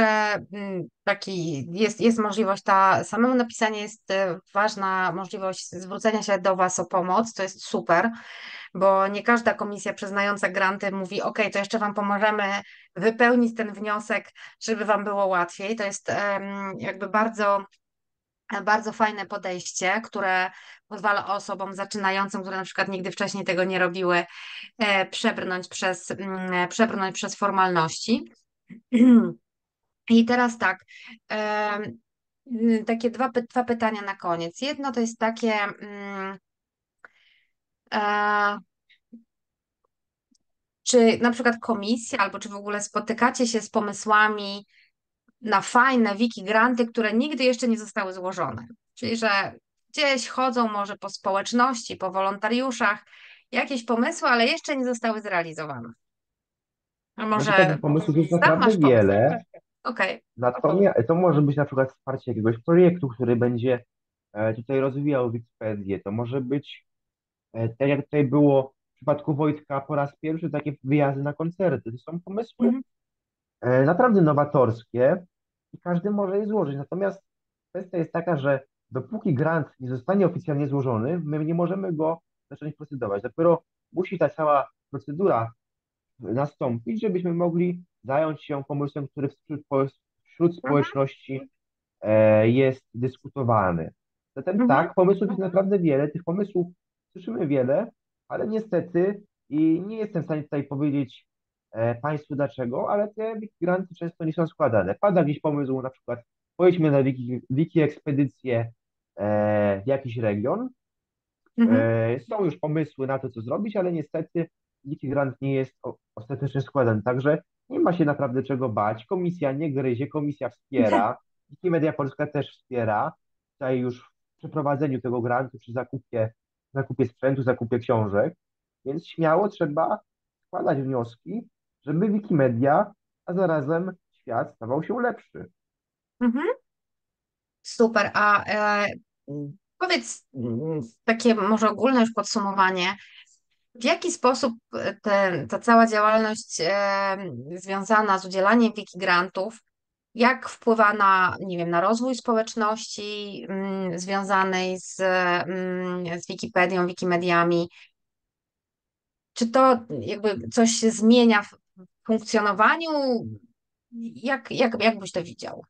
jest możliwość samemu napisanie jest ważna możliwość zwrócenia się do Was o pomoc, to jest super, bo nie każda komisja przyznająca granty mówi, OK, to jeszcze Wam pomożemy wypełnić ten wniosek, żeby Wam było łatwiej. To jest jakby bardzo fajne podejście, które pozwala osobom zaczynającym, które na przykład nigdy wcześniej tego nie robiły, przebrnąć przez formalności. I teraz tak, takie dwa pytania na koniec. Jedno to jest takie, e, czy na przykład komisja, albo czy w ogóle spotykacie się z pomysłami na fajne wiki granty, które nigdy jeszcze nie zostały złożone? Czyli, że gdzieś chodzą może po społeczności, po wolontariuszach, jakieś pomysły, ale jeszcze nie zostały zrealizowane. A Znaczy takich może pomysłów jest sam naprawdę masz pomysł? wiele, Okej. natomiast to może być na przykład wsparcie jakiegoś projektu, który będzie tutaj rozwijał Wikipedię. To może być, tak jak tutaj było w przypadku Wojtka po raz pierwszy, takie wyjazdy na koncerty. To są pomysły Mhm. naprawdę nowatorskie i każdy może je złożyć. Natomiast kwestia jest taka, że dopóki grant nie zostanie oficjalnie złożony, my nie możemy go zacząć procedować. Dopiero musi ta cała procedura nastąpić, żebyśmy mogli zająć się pomysłem, który wśród Mhm. społeczności jest dyskutowany. Zatem Mhm. tak, pomysłów jest naprawdę wiele, tych pomysłów słyszymy wiele, ale niestety i nie jestem w stanie tutaj powiedzieć Państwu dlaczego, ale te granty często nie są składane. Pada gdzieś pomysł, na przykład pojedźmy na wiki ekspedycję w jakiś region. Mhm. Są już pomysły na to, co zrobić, ale niestety wiki grant nie jest ostatecznie składany. Także nie ma się naprawdę czego bać. Komisja nie gryzie, komisja wspiera. Wikimedia Polska też wspiera. Tutaj już w przeprowadzeniu tego grantu, czy zakupie sprzętu, zakupie książek. Więc śmiało trzeba składać wnioski, żeby Wikimedia, a zarazem świat stawał się lepszy. Mhm. Super. A powiedz takie może ogólne już podsumowanie. W jaki sposób ta cała działalność związana z udzielaniem wiki grantów, jak wpływa na, nie wiem, na rozwój społeczności związanej z Wikipedią, Wikimediami? Czy to jakby coś się zmienia w funkcjonowaniu? Jak byś to widział?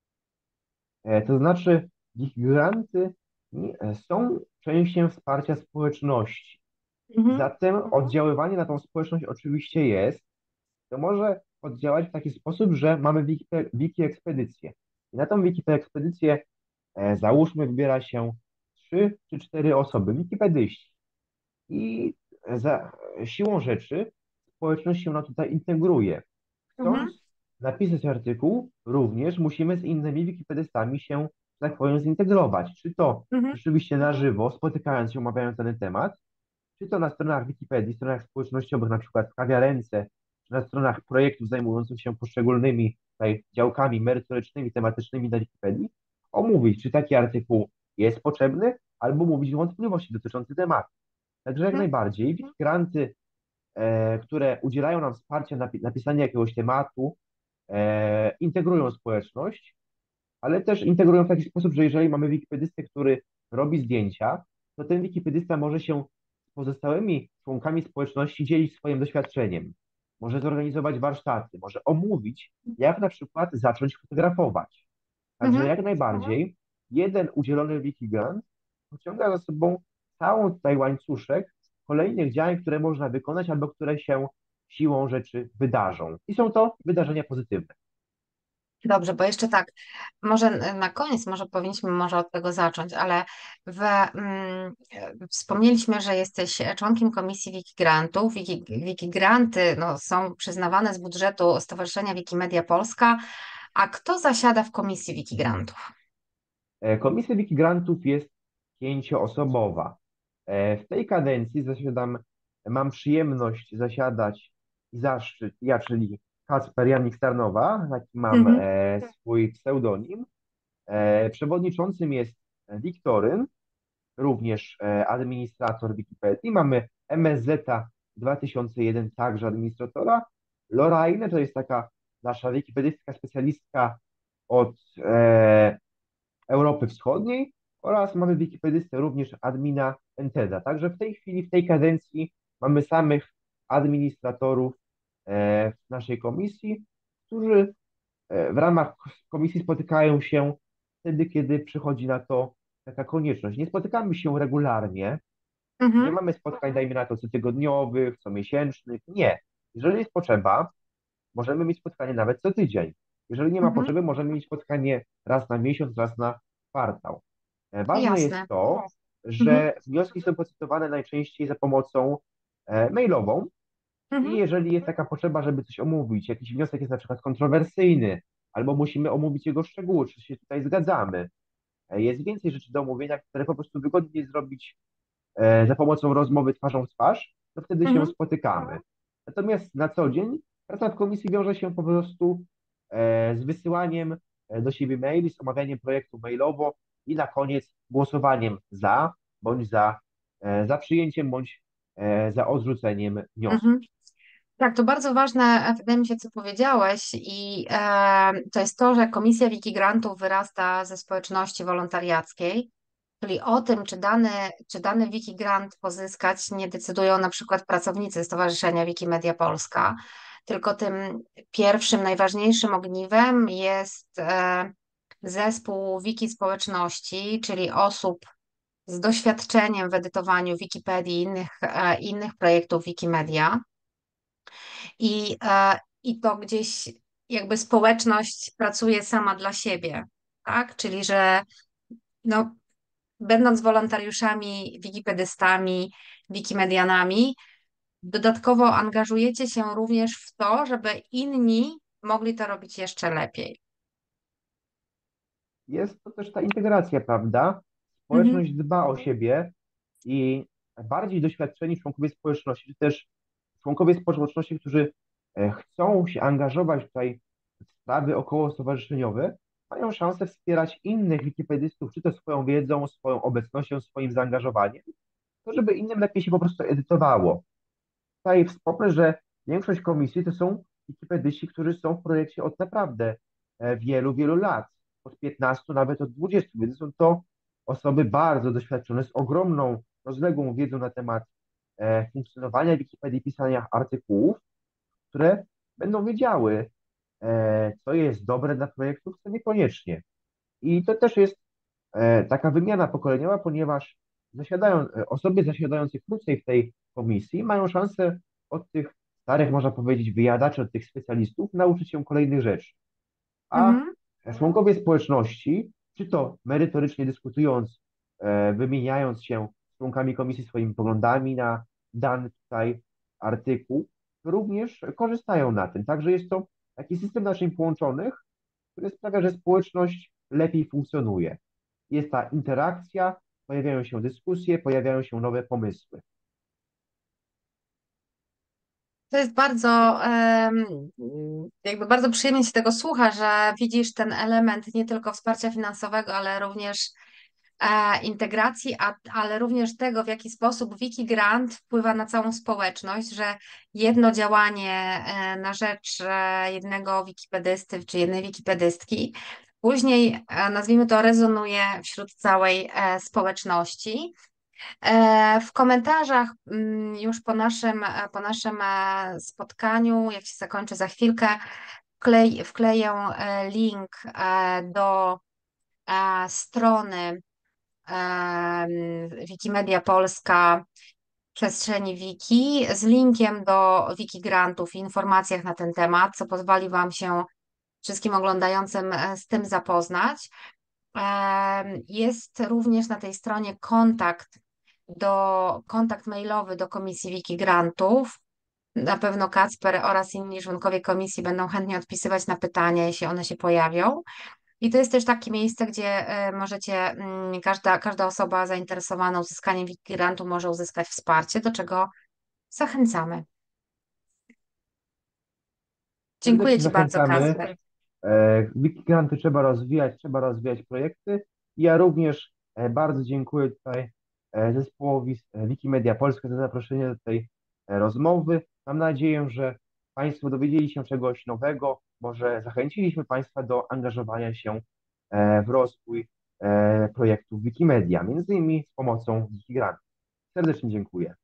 To znaczy, ich granty są częścią wsparcia społeczności. Mhm. Zatem oddziaływanie na tą społeczność oczywiście jest. To może oddziałać w taki sposób, że mamy wiki ekspedycję. I na tą wiki ekspedycję załóżmy wybiera się 3 czy 4 osoby, wikipedyści. I za siłą rzeczy społeczność się na tutaj integruje. Mhm. Chcąc napisać artykuł, również musimy z innymi wikipedystami się, że tak powiem, zintegrować. Czy to Mhm. rzeczywiście na żywo, spotykając się, omawiając dany temat, czy to na stronach Wikipedii, stronach społecznościowych, na przykład w kawiarence, czy na stronach projektów zajmujących się poszczególnymi tutaj działkami merytorycznymi, tematycznymi na Wikipedii, omówić, czy taki artykuł jest potrzebny, albo mówić wątpliwości dotyczące tematu. Także jak Mhm. najbardziej granty, które udzielają nam wsparcia na napisanie jakiegoś tematu, integrują społeczność, ale też integrują w taki sposób, że jeżeli mamy wikipedystę, który robi zdjęcia, to ten wikipedysta może się z pozostałymi członkami społeczności dzielić swoim doświadczeniem. Może zorganizować warsztaty, może omówić, jak na przykład zacząć fotografować. Także Mhm. jak najbardziej jeden udzielony wikigrant pociąga za sobą całą tutaj łańcuszek kolejnych działań, które można wykonać albo które się siłą rzeczy wydarzą. I są to wydarzenia pozytywne. Dobrze, bo jeszcze tak, może na koniec, może powinniśmy może od tego zacząć, ale wspomnieliśmy, że jesteś członkiem Komisji Wikigrantów. Wikigranty no, są przyznawane z budżetu Stowarzyszenia Wikimedia Polska, a kto zasiada w Komisji Wikigrantów? Komisja Wikigrantów jest 5-osobowa. W tej kadencji mam przyjemność zasiadać i zaszczyt, ja, czyli Kacper Janik Starnowa, taki mam Mhm. swój pseudonim. Przewodniczącym jest Wiktoryn, również administrator Wikipedii. Mamy MSZ 2001, także administratora. Lorraine to jest taka nasza wikipedystka specjalistka od Europy Wschodniej oraz mamy wikipedystę również admina Enteda. Także w tej chwili, w tej kadencji mamy samych administratorów w naszej komisji, którzy w ramach komisji spotykają się wtedy, kiedy przychodzi na to taka konieczność. Nie spotykamy się regularnie, nie Mhm. mamy spotkań, dajmy na to, cotygodniowych, comiesięcznych. Nie. Jeżeli jest potrzeba, możemy mieć spotkanie nawet co tydzień. Jeżeli nie ma Mhm. potrzeby, możemy mieć spotkanie raz na miesiąc, raz na kwartał. Ważne Jasne. jest to, Mhm. że wnioski są procedowane najczęściej za pomocą mailową i Mhm. jeżeli jest taka potrzeba, żeby coś omówić, jakiś wniosek jest na przykład kontrowersyjny, albo musimy omówić jego szczegóły, czy się tutaj zgadzamy, jest więcej rzeczy do omówienia, które po prostu wygodnie zrobić za pomocą rozmowy twarzą w twarz, to wtedy się Mhm. spotykamy. Natomiast na co dzień praca w komisji wiąże się po prostu z wysyłaniem do siebie maili, z omawianiem projektu mailowo i na koniec głosowaniem za, bądź za przyjęciem, bądź za odrzuceniem wniosku. Mhm. Tak, to bardzo ważne, wydaje mi się, co powiedziałeś, i to jest to, że Komisja Wikigrantów wyrasta ze społeczności wolontariackiej, czyli o tym, czy dany Wikigrant pozyskać, nie decydują na przykład pracownicy Stowarzyszenia Wikimedia Polska, tylko tym pierwszym, najważniejszym ogniwem jest zespół Wiki Społeczności, czyli osób z doświadczeniem w edytowaniu Wikipedii i innych projektów Wikimedia. I to gdzieś jakby społeczność pracuje sama dla siebie, tak? Czyli że no, będąc wolontariuszami, wikipedystami, wikimedianami, dodatkowo angażujecie się również w to, żeby inni mogli to robić jeszcze lepiej. Jest to też ta integracja, prawda? Mhm, Społeczność dba o siebie i bardziej doświadczeni członkowie społeczności, czy też członkowie społeczności, którzy chcą się angażować tutaj w sprawy około stowarzyszeniowe, mają szansę wspierać innych wikipedystów, czy to swoją wiedzą, swoją obecnością, swoim zaangażowaniem, to żeby innym lepiej się po prostu edytowało. Tutaj wspomnę, że większość komisji to są wikipedyści, którzy są w projekcie od naprawdę wielu, wielu lat, od 15, nawet od 20, więc są to osoby bardzo doświadczone, z ogromną, rozległą wiedzą na temat funkcjonowania Wikipedii, pisania artykułów, które będą wiedziały, co jest dobre dla projektów, co niekoniecznie. I to też jest taka wymiana pokoleniowa, ponieważ osoby zasiadające krócej w tej komisji mają szansę od tych starych, można powiedzieć, wyjadaczy, od tych specjalistów nauczyć się kolejnych rzeczy. A mhm, członkowie społeczności, czy to merytorycznie dyskutując, wymieniając się z członkami komisji swoimi poglądami na dany tutaj artykuł, również korzystają na tym. Także jest to taki system naczyń połączonych, który sprawia, że społeczność lepiej funkcjonuje. Jest ta interakcja, pojawiają się dyskusje, pojawiają się nowe pomysły. to jest jakby bardzo przyjemnie się tego słucha, że widzisz ten element nie tylko wsparcia finansowego, ale również integracji, ale również tego, w jaki sposób WikiGrant wpływa na całą społeczność, że jedno działanie na rzecz jednego wikipedysty czy jednej wikipedystki później, nazwijmy to, rezonuje wśród całej społeczności. W komentarzach już po naszym spotkaniu, jak się zakończy za chwilkę, wkleję link do strony Wikimedia Polska w przestrzeni wiki z linkiem do Wikigrantów i informacjach na ten temat, co pozwoli Wam się wszystkim oglądającym z tym zapoznać. Jest również na tej stronie kontakt mailowy do Komisji Wikigrantów. Na pewno Kacper oraz inni członkowie komisji będą chętnie odpisywać na pytania, jeśli one się pojawią. I to jest też takie miejsce, gdzie każda osoba zainteresowana uzyskaniem Wikigrantu może uzyskać wsparcie, do czego zachęcamy. Dziękuję Serdecznie Ci bardzo, zachęcamy. Kacper. Wikigranty trzeba rozwijać projekty. I ja również bardzo dziękuję tutaj zespołowi z Wikimedia Polska za zaproszenie do tej rozmowy. Mam nadzieję, że Państwo dowiedzieli się czegoś nowego, może zachęciliśmy Państwa do angażowania się w rozwój projektów Wikimedia, między innymi z pomocą Wikigrantów. Serdecznie dziękuję.